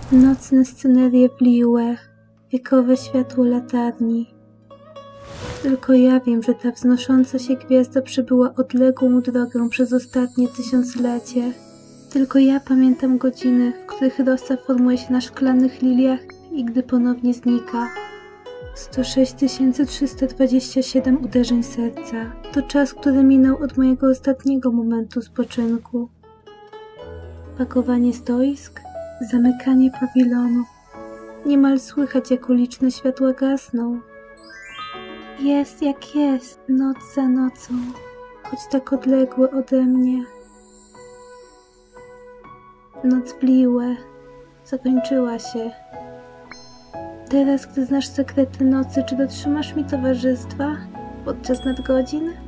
Nocne scenerie w Liyue, wiekowe światło latarni. Tylko ja wiem, że ta wznosząca się gwiazda przebyła odległą drogę przez ostatnie tysiąclecie. Tylko ja pamiętam godziny, w których rosa formuje się na szklanych liliach i gdy ponownie znika. 106 327 uderzeń serca. To czas, który minął od mojego ostatniego momentu spoczynku. Pakowanie stoisk, zamykanie pawilonu. Niemal słychać, jak uliczne światła gasną. Jest jak jest, noc za nocą, choć tak odległe ode mnie. Noc w Liyue zakończyła się. Teraz, gdy znasz sekrety nocy, czy dotrzymasz mi towarzystwa podczas nadgodzin?